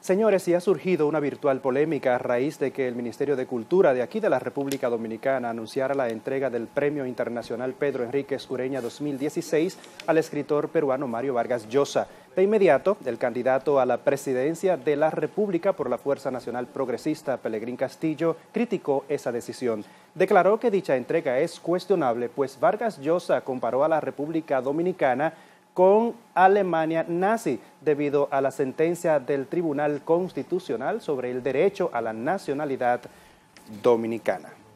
Señores, y ha surgido una virtual polémica a raíz de que el Ministerio de Cultura de aquí de la República Dominicana anunciara la entrega del Premio Internacional Pedro Enríquez Ureña 2016 al escritor peruano Mario Vargas Llosa. De inmediato, el candidato a la presidencia de la República por la Fuerza Nacional Progresista, Pelegrín Castillo, criticó esa decisión. Declaró que dicha entrega es cuestionable, pues Vargas Llosa comparó a la República Dominicana con Alemania nazi debido a la sentencia del Tribunal Constitucional sobre el derecho a la nacionalidad dominicana.